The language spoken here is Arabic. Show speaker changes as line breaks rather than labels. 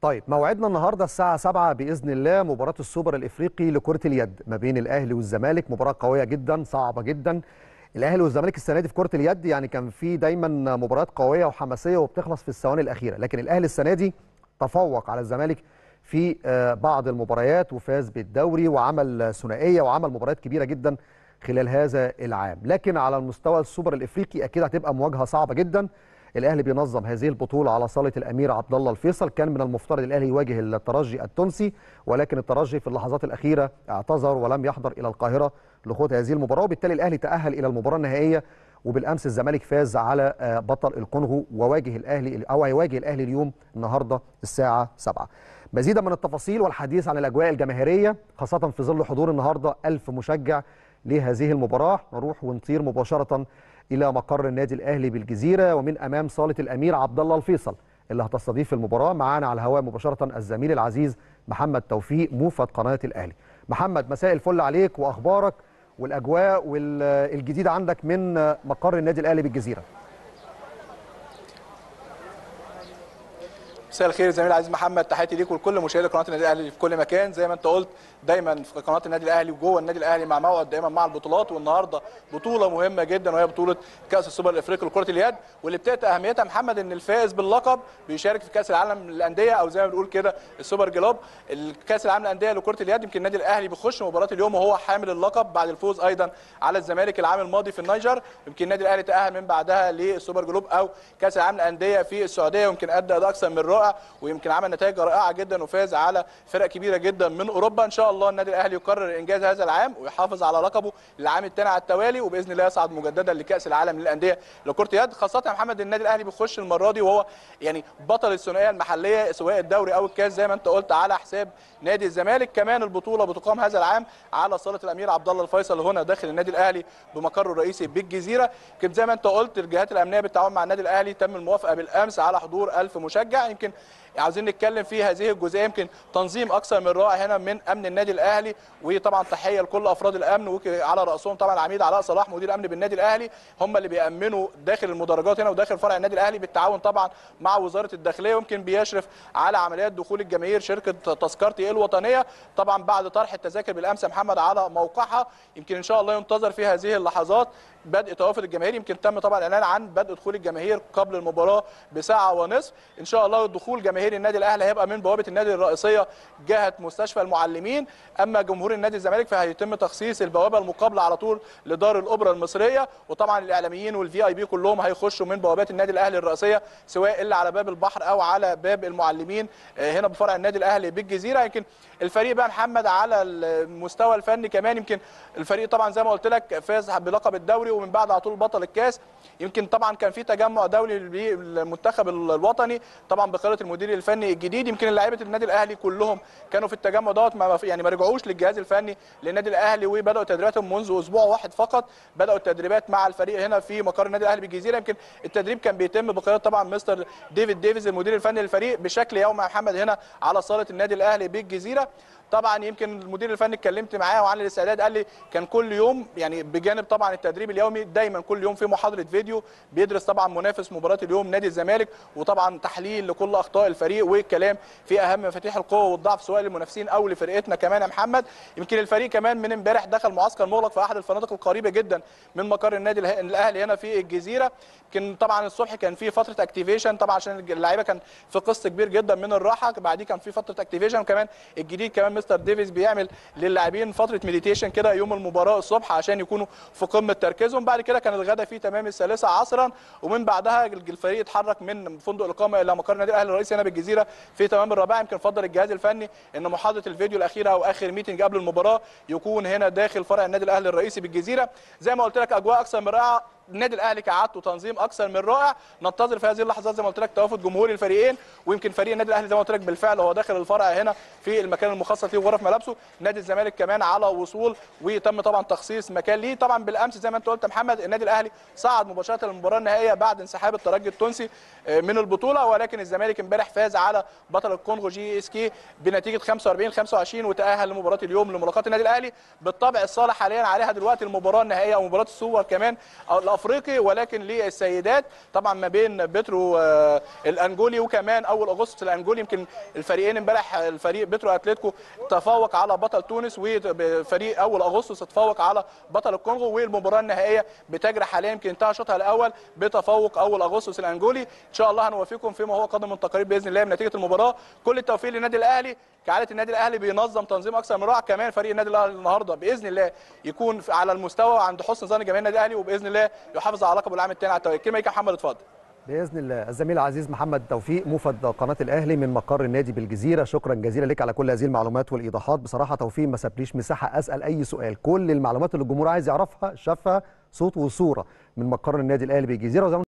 طيب موعدنا النهارده الساعة 7 بإذن الله، مباراة السوبر الإفريقي لكرة اليد ما بين الأهلي والزمالك. مباراة قوية جدا، صعبة جدا. الأهلي والزمالك السنة دي في كرة اليد يعني كان في دايما مباريات قوية وحماسية وبتخلص في الثواني الأخيرة، لكن الأهلي السنة دي تفوق على الزمالك في بعض المباريات وفاز بالدوري وعمل ثنائية وعمل مباريات كبيرة جدا خلال هذا العام. لكن على المستوى السوبر الإفريقي أكيد هتبقى مواجهة صعبة جدا. الاهلي بينظم هذه البطوله على صاله الامير عبد الله الفيصل. كان من المفترض الاهلي يواجه الترجي التونسي، ولكن الترجي في اللحظات الاخيره اعتذر ولم يحضر الى القاهره لخوض هذه المباراه، وبالتالي الاهلي تاهل الى المباراه النهائيه. وبالامس الزمالك فاز على بطل الكونغو، وواجه الاهلي او هيواجه الاهلي اليوم النهارده الساعه 7. مزيدا من التفاصيل والحديث عن الاجواء الجماهيريه خاصه في ظل حضور النهارده 1000 مشجع لهذه المباراه، نروح ونطير مباشره إلى مقر النادي الأهلي بالجزيرة ومن أمام صالة الأمير عبد الله الفيصل اللي هتستضيف المباراة. معانا على الهواء مباشرة الزميل العزيز محمد توفيق موفد قناة الأهلي. محمد، مساء الفل عليك وأخبارك والأجواء والجديد عندك من مقر النادي الأهلي بالجزيرة.
مساء الخير زميل العزيز محمد، تحياتي ليك ولكل مشاهدي قناه النادي الاهلي في كل مكان. زي ما انت قلت دايما في قناه النادي الاهلي وجوه النادي الاهلي مع موعد دايما مع البطولات، والنهارده بطوله مهمه جدا وهي بطوله كاس السوبر الافريقي لكره اليد، واللي بتاتي اهميتها محمد ان الفائز باللقب بيشارك في كاس العالم للانديه او زي ما بنقول كده السوبر جلوب، الكاس العالم للانديه لكره اليد. يمكن النادي الاهلي بيخش مباراه اليوم وهو حامل اللقب بعد الفوز ايضا على الزمالك العام الماضي في النيجر. يمكن النادي الاهلي تاهل من بعدها للسوبر جلوب او كاس العالم للانديه في السعوديه، ويمكن ادى اداء اكثر من رائع، ويمكن عمل نتائج رائعه جدا وفاز على فرق كبيره جدا من اوروبا. ان شاء الله النادي الاهلي يقرر انجاز هذا العام ويحافظ على لقبه للعام الثاني على التوالي، وباذن الله يصعد مجددا لكاس العالم للانديه لكره اليد. خاصه يا محمد النادي الاهلي بيخش المره دي وهو يعني بطل الثنائيه المحليه سواء الدوري او الكاس زي ما انت قلت على حساب نادي الزمالك. كمان البطوله بتقام هذا العام على صاله الامير عبد الله الفيصل هنا داخل النادي الاهلي بمقره الرئيسي بالجزيره. يمكن زي ما انت قلت الجهات الامنيه بالتعاون مع النادي الاهلي تم الموافقه بالامس على حضور 1000 مشجع. يمكن عاوزين نتكلم في هذه الجزئيه، يمكن تنظيم اكثر من رائع هنا من امن النادي الاهلي، وطبعا تحيه لكل افراد الامن وعلى راسهم طبعا العميد علاء صلاح مدير امن بالنادي الاهلي، هم اللي بيامنوا داخل المدرجات هنا وداخل فرع النادي الاهلي بالتعاون طبعا مع وزاره الداخليه. ويمكن بيشرف على عمليات دخول الجماهير شركه تذكرتي الوطنيه طبعا بعد طرح التذاكر بالامس يا محمد على موقعها. يمكن ان شاء الله ينتظر في هذه اللحظات بدء توافد الجماهير. يمكن تم طبعا الاعلان عن بدء دخول الجماهير قبل المباراه بساعه ونصف. ان شاء الله دخول جماهير النادي الاهلي هيبقى من بوابه النادي الرئيسيه جهه مستشفى المعلمين، اما جمهور النادي الزمالك فهيتم تخصيص البوابه المقابله على طول لدار الاوبرا المصريه، وطبعا الاعلاميين والفي اي بي كلهم هيخشوا من بوابات النادي الاهلي الرئيسيه سواء اللي على باب البحر او على باب المعلمين هنا بفرع النادي الاهلي بالجزيره. يمكن الفريق بقى محمد على المستوى الفني كمان، يمكن الفريق طبعا زي ما قلت لك فاز بلقب الدوري ومن بعد على طول بطل الكاس. يمكن طبعا كان في تجمع دولي للمنتخب الوطني طبعا بقياده المدير الفني الجديد. يمكن لاعيبه النادي الاهلي كلهم كانوا في التجمع دوت ما رجعوش للجهاز الفني للنادي الاهلي، وبداوا تدريباتهم منذ اسبوع واحد فقط. بداوا التدريبات مع الفريق هنا في مقر النادي الاهلي بالجزيره. يمكن التدريب كان بيتم بقياده طبعا مستر ديفيد ديفيز المدير الفني للفريق بشكل يومي يا محمد هنا على صاله النادي الاهلي بالجزيره. طبعا يمكن المدير الفني اتكلمت معاه وعن الاستعداد، قال لي كان كل يوم يعني بجانب طبعا التدريب اليومي دايما كل يوم في محاضره فيديو بيدرس طبعا منافس مباراه اليوم نادي الزمالك، وطبعا تحليل لكل اخطاء الفريق والكلام في اهم مفاتيح القوه والضعف سواء للمنافسين او لفرقتنا كمان يا محمد. يمكن الفريق كمان من امبارح دخل معسكر مغلق في احد الفنادق القريبه جدا من مقر النادي الاهلي هنا في الجزيره. يمكن طبعا الصبح كان في فتره اكتيفيشن طبعا عشان اللعيبه كان في قسط كبير جدا من الراحه، بعديه كان في فتره اكتيفيشن، وكمان الجديد كمان مستر ديفيز بيعمل للاعبين فتره مديتيشن كده يوم المباراه الصبح عشان يكونوا في قمه تركيزهم. بعد كده كان الغداء في تمام الثالثه عصرا، ومن بعدها الفريق اتحرك من فندق الاقامه الى مقر النادي الاهلي الرئيسي هنا بالجزيره في تمام الرابعه. يمكن فضل الجهاز الفني ان محاضره الفيديو الاخيره او اخر ميتنج قبل المباراه يكون هنا داخل فرع النادي الاهلي الرئيسي بالجزيره. زي ما قلت لك اجواء اكثر من رائعه، النادي الاهلي كعادته تنظيم اكثر من رائع. ننتظر في هذه اللحظات زي ما قلت لك توافد جمهور الفريقين، ويمكن فريق النادي الاهلي زي ما قلت لك بالفعل هو داخل الفرع هنا في المكان المخصص ليه وغرف ملابسه. نادي الزمالك كمان على وصول وتم طبعا تخصيص مكان ليه. طبعا بالامس زي ما انت قلت يا محمد النادي الاهلي صعد مباشره للمباراه النهائيه بعد انسحاب الترجي التونسي من البطوله، ولكن الزمالك امبارح فاز على بطل الكونغو جي اس كي بنتيجه 45-25 وتاهل لمباراه اليوم لملاقاه النادي الاهلي. بالطبع الصالح حاليا عليها دلوقتي المباراه النهائيه او مباراه السوبر كمان او الافريقي ولكن للسيدات طبعا ما بين بترو الانجولي وكمان اول اغسطس الانجولي. يمكن الفريقين امبارح الفريق بترو اتلتيكو تفوق على بطل تونس وفريق اول اغسطس تفوق على بطل الكونغو، والمباراه النهائيه بتجري حاليا. يمكن انتهى شوطها الاول بتفوق اول اغسطس الانجولي. ان شاء الله هنوافيكم فيما هو قادم من تقارير باذن الله بنتيجه المباراه. كل التوفيق للنادي الاهلي، كعاده النادي الاهلي بينظم تنظيم اكثر من رائع. كمان فريق النادي الاهلي النهارده باذن الله يكون على المستوى عند حسن ظن جماهير النادي الاهلي، وباذن الله يحافظ على لقبه العام الثاني على التوالي. الكلمه ليك يا محمد، اتفضل.
باذن الله. الزميل العزيز محمد توفيق موفد قناه الاهلي من مقر النادي بالجزيره، شكرا جزيلا لك على كل هذه المعلومات والايضاحات. بصراحه توفيق ما سابليش مساحه اسال اي سؤال، كل المعلومات اللي الجمهور عايز يعرفها شافها صوت وصوره من مقر النادي الاهلي بالجزيره.